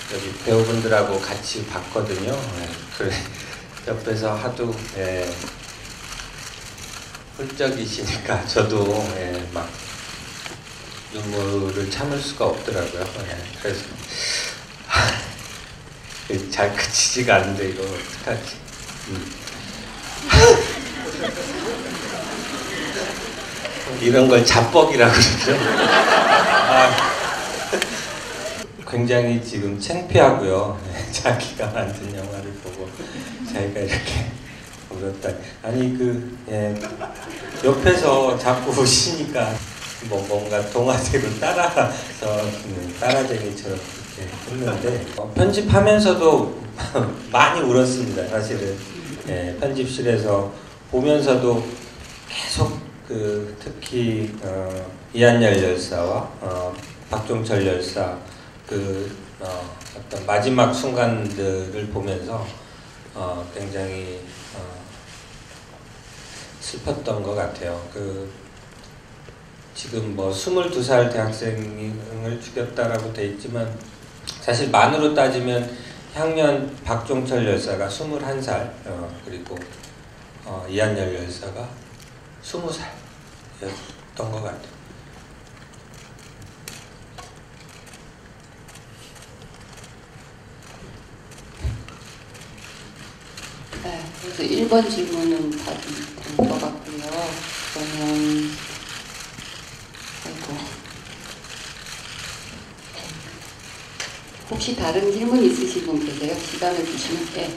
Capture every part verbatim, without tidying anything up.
여기 배우분들하고 같이 봤거든요. 예, 그래 옆에서 하도 예, 훌쩍이시니까 저도 예, 막 눈물을 참을 수가 없더라고요. 예, 그래서 잘 그치지가 않는데 이거 어떡하지? 음. 이런 걸 자뻑이라고 그러죠. 아, 굉장히 지금 창피하고요. 자기가 만든 영화를 보고 자기가 이렇게 울었다. 아니 그 예, 옆에서 자꾸 우시니까 뭐 뭔가 동화대로 따라서 따라쟁이처럼 이렇게 했는데 어, 편집하면서도 많이 울었습니다. 사실은 예, 편집실에서 보면서도 계속 그 특히 어, 이한열 열사와 어, 박종철 열사 그 어, 어떤 마지막 순간들을 보면서 어, 굉장히 어, 슬펐던 것 같아요. 그 지금 뭐 스물두 살 대학생을 죽였다라고 돼 있지만 사실 만으로 따지면 향년 박종철 열사가 스물한 살 어, 그리고 어, 이한열 열사가 스무 살이었던 것 같아요. 네, 그래서 일 번 질문은 다 된 것 같고요. 그러면 아이고 혹시 다른 질문 있으신 분 계세요? 시간을 주시면 네.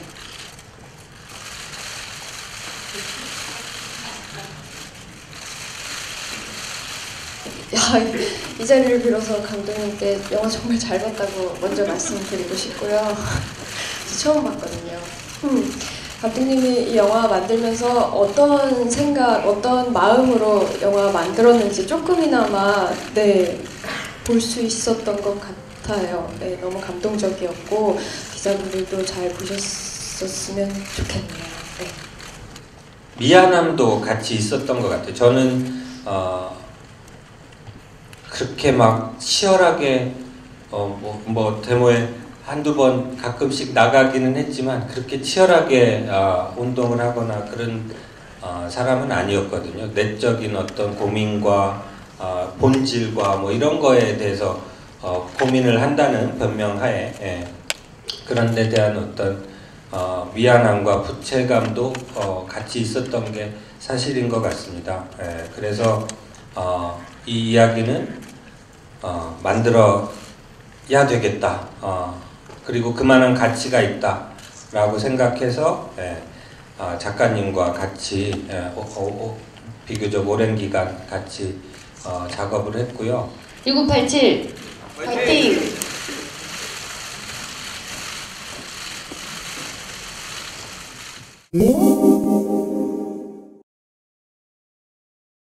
야, 이 자리를 빌어서 감독님께 영화 정말 잘 봤다고 먼저 말씀드리고 싶고요. 처음 봤거든요. 음, 감독님이 이 영화 만들면서 어떤 생각, 어떤 마음으로 영화 만들었는지 조금이나마 네, 볼 수 있었던 것 같아요. 네, 너무 감동적이었고 기자분들도 잘 보셨었으면 좋겠네요. 네. 미안함도 같이 있었던 것 같아요. 저는 어, 그렇게 막 치열하게 어, 뭐, 뭐 데모에 한두 번 가끔씩 나가기는 했지만 그렇게 치열하게 어, 운동을 하거나 그런 어, 사람은 아니었거든요. 내적인 어떤 고민과 어, 본질과 뭐 이런 거에 대해서 어, 고민을 한다는 변명하에 예. 그런 데 대한 어떤 어, 미안함과 부채감도 어, 같이 있었던 게 사실인 것 같습니다. 예. 그래서 어, 이 이야기는 어, 만들어야 되겠다. 어, 그리고 그만한 가치가 있다 라고 생각해서 예, 어, 작가님과 같이 예, 어, 어, 어, 비교적 오랜 기간 같이 어, 작업을 했고요. 일구팔칠 화이팅! 화이팅!